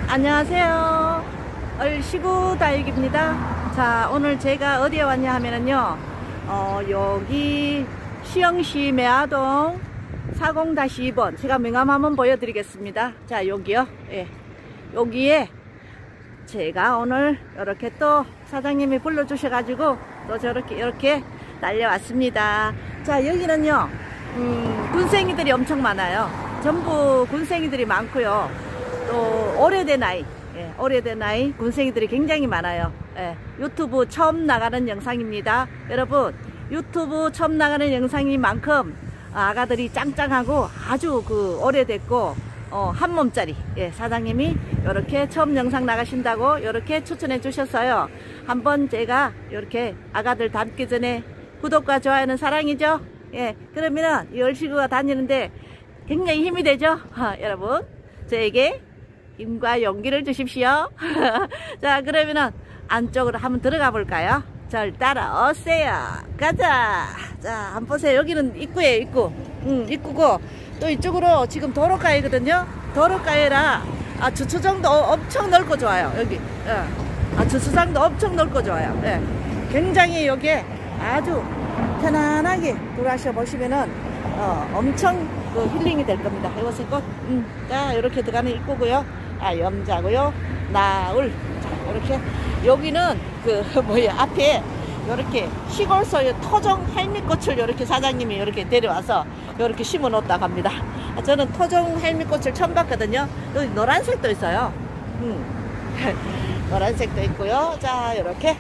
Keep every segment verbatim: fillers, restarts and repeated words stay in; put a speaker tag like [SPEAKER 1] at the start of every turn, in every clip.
[SPEAKER 1] 안녕하세요. 얼씨구 다육입니다. 자, 오늘 제가 어디에 왔냐 하면은요, 어, 여기 시흥시 매화동 사공 이 번 제가 명함 한번 보여드리겠습니다. 자, 여기요. 예. 여기에 제가 오늘 이렇게 또 사장님이 불러주셔가지고 또 저렇게 이렇게 날려왔습니다. 자, 여기는요, 음, 군생이들이 엄청 많아요. 전부 군생이들이 많고요. 또 오래된 아이, 예, 오래된 아이 군생이들이 굉장히 많아요. 예, 유튜브 처음 나가는 영상입니다. 여러분, 유튜브 처음 나가는 영상인 만큼 아가들이 짱짱하고 아주 그 오래됐고 어, 한 몸짜리, 예, 사장님이 이렇게 처음 영상 나가신다고 이렇게 추천해 주셨어요. 한번 제가 이렇게 아가들 담기 전에 구독과 좋아요는 사랑이죠. 예, 그러면은 이 얼씨구가 다니는데 굉장히 힘이 되죠. 아, 여러분, 저에게 힘과 용기를 주십시오. 자, 그러면은 안쪽으로 한번 들어가 볼까요? 절 따라오세요. 가자. 자, 한번 보세요. 여기는 입구예요, 입구. 응, 입구고 또 이쪽으로 지금 도로가이거든요. 도로가이라 아, 주차장도 엄청 넓고 좋아요. 여기. 예. 아, 주차장도 엄청 넓고 좋아요. 예. 굉장히 여기에 아주 편안하게 들어가셔 보시면은 어, 엄청 그 힐링이 될 겁니다. 이것은 꼭, 음, 자, 이렇게 들어가는 입구고요. 아, 염자고요. 나울. 자, 이렇게. 여기는 그, 뭐야, 앞에 이렇게 시골소의 토종 할미꽃을 이렇게 사장님이 이렇게 데려와서 이렇게 심어 놓았다고 합니다. 아, 저는 토종 할미꽃을 처음 봤거든요. 여기 노란색도 있어요. 음. 노란색도 있고요. 자, 이렇게.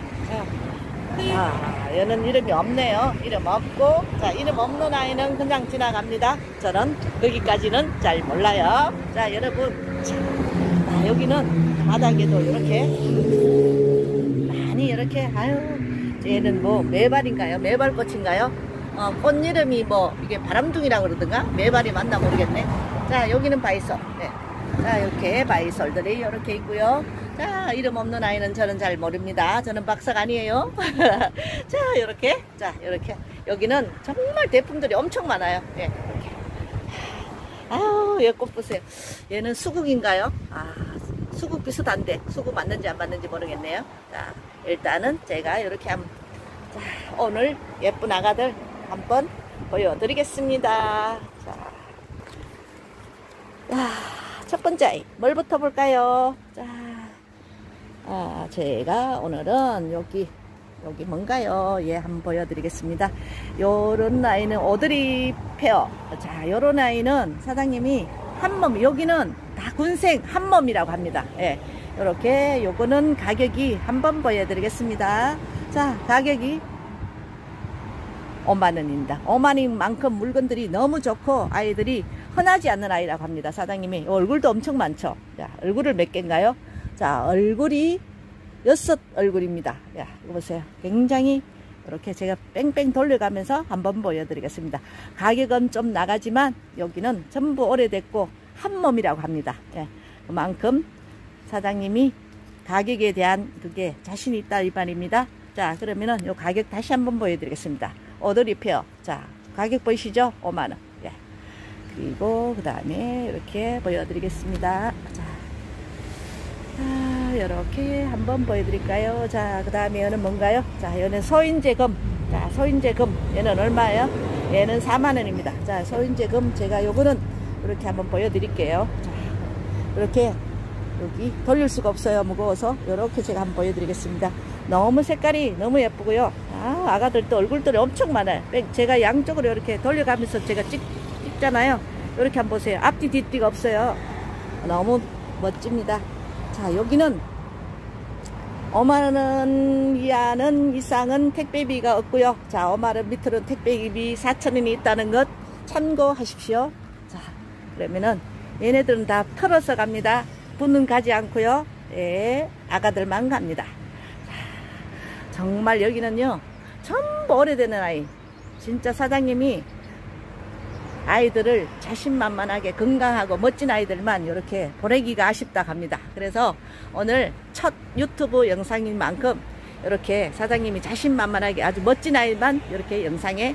[SPEAKER 1] 자, 얘는 이름이 없네요. 이름 없고, 자, 이름 없는 아이는 그냥 지나갑니다. 저는 여기까지는 잘 몰라요. 자, 여러분, 자, 아, 여기는 바닥에도 이렇게 많이 이렇게, 아유, 얘는 뭐 매발인가요? 매발꽃인가요? 어, 꽃 이름이 뭐 이게 바람둥이라고 그러던가? 매발이 맞나 모르겠네. 자, 여기는 바이솔. 네. 자, 이렇게 바이솔들이 이렇게 있고요. 자, 이름 없는 아이는 저는 잘 모릅니다. 저는 박사가 아니에요. 자, 이렇게. 자, 이렇게. 여기는 정말 대품들이 엄청 많아요. 예, 이렇게. 아유, 얘 꽃 보세요. 얘는 수국인가요? 아, 수국 비슷한데, 수국 맞는지 안 맞는지 모르겠네요. 자, 일단은 제가 이렇게 한번, 자, 오늘 예쁜 아가들 한번 보여드리겠습니다. 자, 야, 첫 번째 아이, 뭘부터 볼까요? 자, 아, 제가 오늘은 여기, 여기 뭔가요? 예, 한번 보여드리겠습니다. 요런 아이는 오드리 페어. 자, 요런 아이는 사장님이 한몸, 여기는 다 군생 한몸이라고 합니다. 예, 요렇게, 요거는 가격이 한번 보여드리겠습니다. 자, 가격이 오만 원입니다. 오만 원만큼 물건들이 너무 좋고 아이들이 흔하지 않는 아이라고 합니다. 사장님이. 얼굴도 엄청 많죠. 자, 얼굴을 몇 개인가요? 자, 얼굴이 여섯 얼굴입니다. 야, 이거 보세요. 굉장히 이렇게 제가 뺑뺑 돌려가면서 한번 보여드리겠습니다. 가격은 좀 나가지만 여기는 전부 오래됐고 한 몸이라고 합니다. 예, 그만큼 사장님이 가격에 대한 그게 자신이 있다 이 말입니다. 자, 그러면은 요 가격 다시 한번 보여드리겠습니다. 오드리 페어. 자, 가격 보이시죠? 오만 원. 예. 그리고 그 다음에 이렇게 보여드리겠습니다. 자, 자, 이렇게 한번 보여드릴까요? 자, 그 다음에 얘는 뭔가요? 자, 얘는 소인제금. 자, 소인제금. 얘는 얼마예요? 얘는 사만 원입니다. 자, 소인제금. 제가 요거는 이렇게 한번 보여드릴게요. 자, 이렇게 여기 돌릴 수가 없어요. 무거워서. 이렇게 제가 한번 보여드리겠습니다. 너무 색깔이 너무 예쁘고요. 아, 아가들도 얼굴들이 엄청 많아요. 제가 양쪽으로 이렇게 돌려가면서 제가 찍, 찍잖아요. 이렇게 한번 보세요. 앞뒤 뒷뒤가 없어요. 너무 멋집니다. 자, 여기는 오만 원 이하는 이상은 택배비가 없고요. 자, 오만 원 밑으로는 택배비 사천 원이 있다는 것 참고하십시오. 자, 그러면은 얘네들은 다 털어서 갑니다. 분은 가지 않고요. 예, 아가들만 갑니다. 자, 정말 여기는요, 전부 오래되는 아이. 진짜 사장님이 아이들을 자신만만하게 건강하고 멋진 아이들만 이렇게 보내기가 아쉽다 합니다. 그래서 오늘 첫 유튜브 영상인 만큼 이렇게 사장님이 자신만만하게 아주 멋진 아이만 이렇게 영상에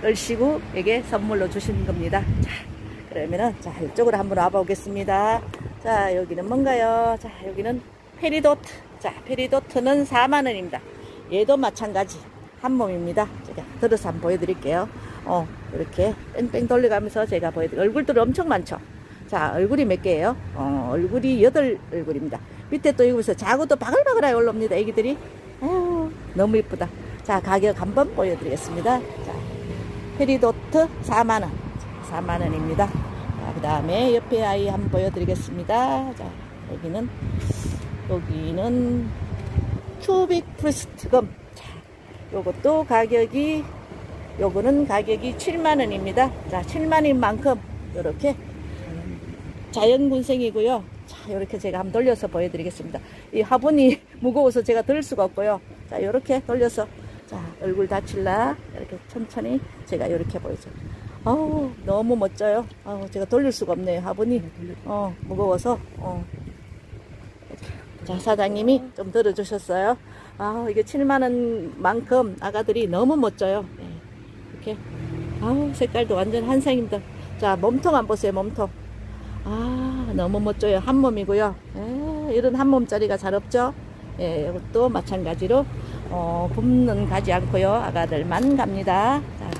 [SPEAKER 1] 얼씨구에게 선물로 주신 겁니다. 자, 그러면은 자, 이쪽으로 한번 와보겠습니다. 자, 여기는 뭔가요? 자, 여기는 페리도트. 자, 페리도트는 사만 원입니다. 얘도 마찬가지 한 몸입니다. 제가 들어서 한번 보여드릴게요. 어, 이렇게 뺑뺑 돌려가면서 제가 보여드릴게요. 얼굴들 엄청 많죠? 자, 얼굴이 몇 개예요? 어, 얼굴이 여덟 얼굴입니다. 밑에 또 여기서 자구도 바글바글하게 올라옵니다. 애기들이. 아유, 너무 이쁘다. 자, 가격 한번 보여드리겠습니다. 자, 페리도트 사만 원. 사만 원입니다. 자, 그 다음에 옆에 아이 한번 보여드리겠습니다. 자, 여기는, 여기는 큐빅 프리스트금. 자, 요것도 가격이, 요거는 가격이 칠만 원입니다. 자, 칠만 원인 만큼, 요렇게 자연군생이고요. 자, 요렇게 제가 한번 돌려서 보여드리겠습니다. 이 화분이 무거워서 제가 들 수가 없고요. 자, 요렇게 돌려서, 자, 얼굴 다칠라, 이렇게 천천히 제가 이렇게 보여줘요. 어우, 너무 멋져요. 어, 제가 돌릴 수가 없네요. 화분이 어, 무거워서. 어. 자, 사장님이 좀 들어주셨어요. 아, 이게 칠만 원 만큼 아가들이 너무 멋져요. 네. 이렇게. 아우, 색깔도 완전 한상입니다. 자, 몸통 한번 보세요. 몸통. 아, 너무 멋져요. 한 몸이고요. 에, 이런 한 몸짜리가 잘 없죠. 예, 이것도 마찬가지로 어, 굽는 가지 않고요. 아가들만 갑니다. 자,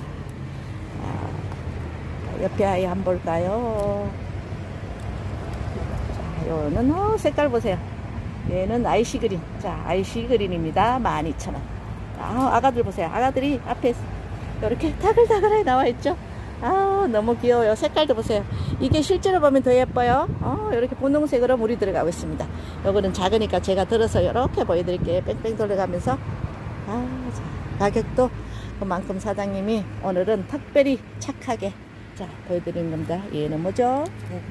[SPEAKER 1] 자, 옆에 아이 한번 볼까요? 자, 요는 어, 색깔 보세요. 얘는 아이시 그린. 자, 아이시 그린입니다. 만 이천 원. 아, 아가들 보세요. 아가들이 앞에 이렇게 다글다글하게 나와 있죠. 아, 너무 귀여워요. 색깔도 보세요. 이게 실제로 보면 더 예뻐요. 어, 이렇게 분홍색으로 물이 들어가고 있습니다. 요거는 작으니까 제가 들어서 이렇게 보여드릴게요. 뺑뺑 돌려가면서. 아, 자, 가격도 그만큼 사장님이 오늘은 특별히 착하게 자 보여드리는 겁니다. 얘는 뭐죠? 네.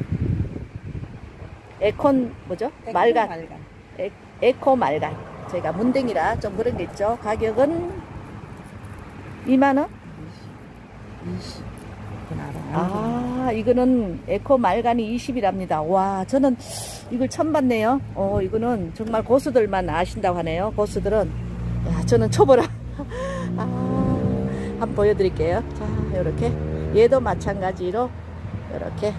[SPEAKER 1] 에콘 뭐죠? 에코 말간. 말간. 에, 에코 말간. 제가 문댕이라 좀 그런 게 있죠. 가격은 이만 원? 이십. 아, 이거는 에코 말간이 이십이랍니다. 와, 저는 이걸 처음 봤네요. 어, 이거는 정말 고수들만 아신다고 하네요. 고수들은. 야, 저는 초보라. 아, 한번 보여드릴게요. 자, 요렇게. 얘도 마찬가지로, 요렇게.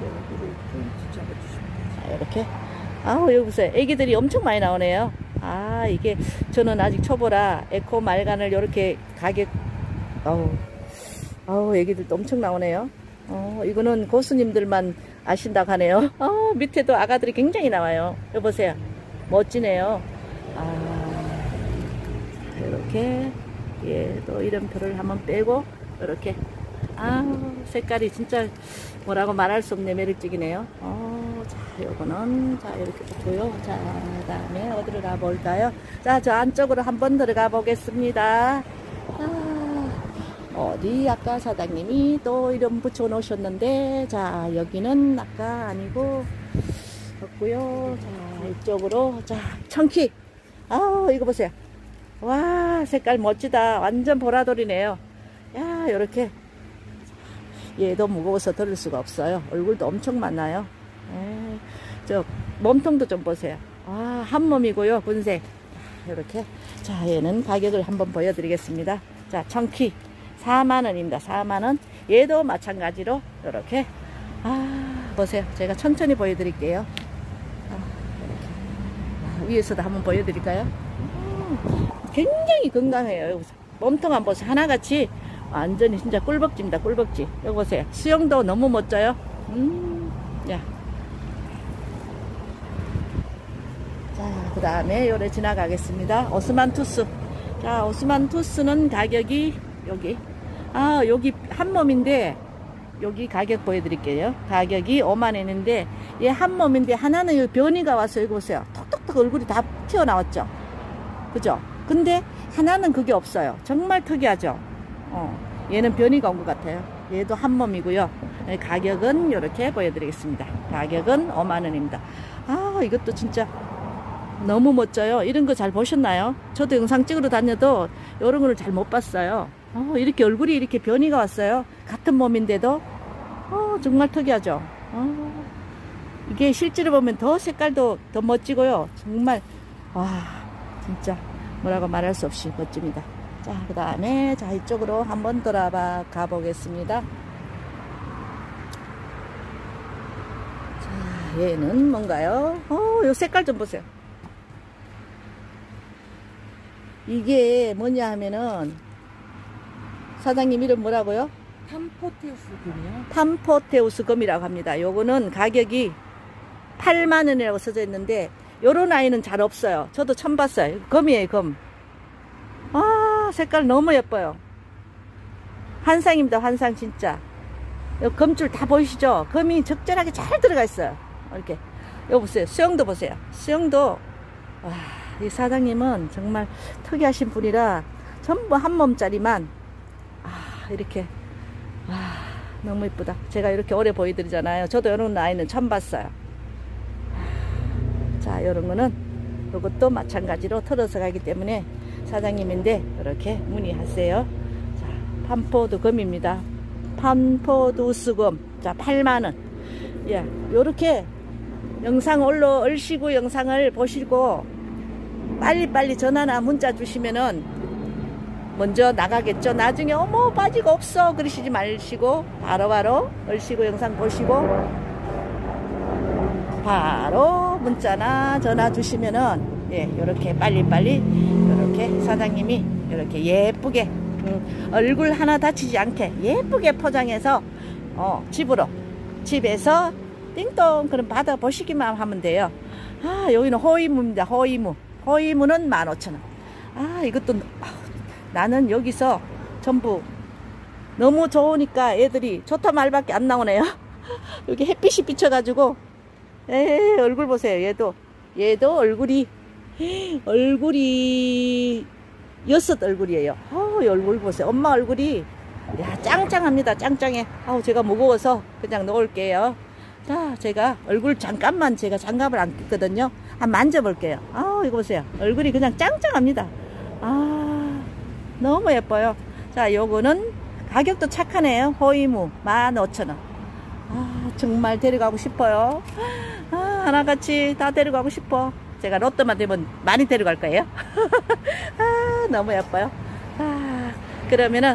[SPEAKER 1] 자, 요렇게. 아우, 여기 보세요. 애기들이 엄청 많이 나오네요. 아, 이게, 저는 아직 초보라 에코 말간을 요렇게 가격, 어우. 어우, 애기들도 엄청 나오네요. 어, 이거는 고수님들만 아신다고 하네요. 어, 밑에도 아가들이 굉장히 나와요. 여보세요. 멋지네요. 아, 이렇게, 얘도 이름표를 한번 빼고, 이렇게. 아, 색깔이 진짜 뭐라고 말할 수 없네. 매력적이네요. 어, 자, 요거는, 자, 이렇게 붙고요. 자, 그 다음에 어디로 가볼까요? 자, 저 안쪽으로 한번 들어가 보겠습니다. 아, 어디 아까 사장님이 또 이름 붙여 놓으셨는데, 자, 여기는 아까 아니고 없고요. 자, 이쪽으로. 자, 청키. 아, 이거 보세요. 와, 색깔 멋지다. 완전 보라돌이네요. 야, 요렇게. 얘도 무거워서 들을 수가 없어요. 얼굴도 엄청 많아요. 에이, 저 몸통도 좀 보세요. 아, 한 몸이고요. 분색. 요렇게. 자, 얘는 가격을 한번 보여드리겠습니다. 자, 청키. 사만 원입니다. 사만 원. 얘도 마찬가지로 이렇게. 아, 보세요. 제가 천천히 보여드릴게요. 아, 이렇게. 아, 위에서도 한번 보여드릴까요? 음, 굉장히 건강해요. 여기서 몸통 한번 보세요. 하나같이 완전히 진짜 꿀벅지입니다. 꿀벅지. 여기 보세요. 수영도 너무 멋져요. 음, 야. 자, 그 다음에 요래 지나가겠습니다. 오스만 투스. 자, 오스만 투스는 가격이 여기. 아, 여기 한 몸인데, 여기 가격 보여드릴게요. 가격이 오만 원인데, 얘 한 몸인데, 하나는 여기 변이가 와서, 여기 보세요. 톡톡톡 얼굴이 다 튀어나왔죠? 그죠? 근데, 하나는 그게 없어요. 정말 특이하죠? 어, 얘는 변이가 온 것 같아요. 얘도 한 몸이고요. 가격은 이렇게 보여드리겠습니다. 가격은 오만 원입니다. 아, 이것도 진짜 너무 멋져요. 이런 거 잘 보셨나요? 저도 영상 찍으러 다녀도 이런 거를 잘 못 봤어요. 어, 이렇게 얼굴이 이렇게 변이가 왔어요. 같은 몸인데도. 어, 정말 특이하죠. 어, 이게 실제로 보면 더 색깔도 더 멋지고요. 정말, 와, 진짜 뭐라고 말할 수 없이 멋집니다. 자, 그 다음에, 자, 이쪽으로 한번 돌아봐 가보겠습니다. 자, 얘는 뭔가요? 어, 요 색깔 좀 보세요. 이게 뭐냐 하면은, 사장님 이름 뭐라고요?
[SPEAKER 2] 탐포테우스 금이요?
[SPEAKER 1] 탐포테우스 금이라고 합니다. 요거는 가격이 팔만 원이라고 써져 있는데, 요런 아이는 잘 없어요. 저도 처음 봤어요. 금이에요, 금. 아, 색깔 너무 예뻐요. 환상입니다, 환상 진짜. 요 금줄 다 보이시죠? 금이 적절하게 잘 들어가 있어요. 이렇게. 요 보세요. 수영도 보세요. 수영도, 와, 이 사장님은 정말 특이하신 분이라 전부 한 몸짜리만, 아, 이렇게. 와, 너무 이쁘다. 제가 이렇게 오래 보여드리잖아요. 저도 이런 아이는 처음 봤어요. 자, 이런 거는 이것도 마찬가지로 털어서 가기 때문에 사장님인데 이렇게 문의하세요. 자, 판포도 금입니다. 판포두스 금. 자, 팔만 원. 예, 요렇게 영상 올라 얼씨구 영상을 보시고 빨리빨리 전화나 문자 주시면은 먼저 나가겠죠. 나중에 어머 바지가 없어 그러시지 마시고 바로바로 얼씨구 영상 보시고 바로 문자나 전화 주시면은, 예, 요렇게 빨리빨리, 요렇게 사장님이 이렇게 예쁘게, 음, 얼굴 하나 다치지 않게 예쁘게 포장해서, 어, 집으로, 집에서 띵동, 그럼 받아 보시기만 하면 돼요. 아, 여기는 호이무입니다. 호이무. 호이무는 만 오천 원. 아, 이것도, 아, 나는 여기서 전부 너무 좋으니까 애들이 좋다 말밖에 안 나오네요. 여기 햇빛이 비쳐가지고, 에 얼굴 보세요. 얘도 얘도 얼굴이 얼굴이 여섯 얼굴이에요. 어, 얼굴 보세요. 엄마 얼굴이 야 짱짱합니다. 짱짱해. 아우 제가 무거워서 그냥 놓을게요. 자, 제가 얼굴 잠깐만 제가 장갑을 안 꼈거든요. 한번 만져볼게요. 아우 이거 보세요. 얼굴이 그냥 짱짱합니다. 아 너무 예뻐요. 자, 요거는 가격도 착하네요. 호이무 만 오천 원. 아 정말 데려가고 싶어요. 아, 하나같이 다 데려가고 싶어. 제가 로또만 되면 많이 데려갈 거예요. 아, 너무 예뻐요. 아, 그러면은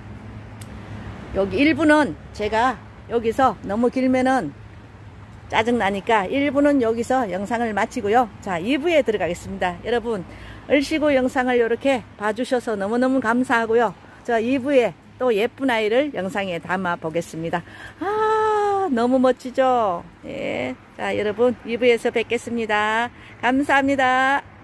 [SPEAKER 1] 여기 일 부는 제가 여기서 너무 길면은 짜증나니까 일 부는 여기서 영상을 마치고요. 자, 이 부에 들어가겠습니다. 여러분 얼씨구 영상을 이렇게 봐주셔서 너무너무 감사하고요. 자, 이 부에 또 예쁜 아이를 영상에 담아 보겠습니다. 아, 너무 멋지죠? 예. 자, 여러분 이 부에서 뵙겠습니다. 감사합니다.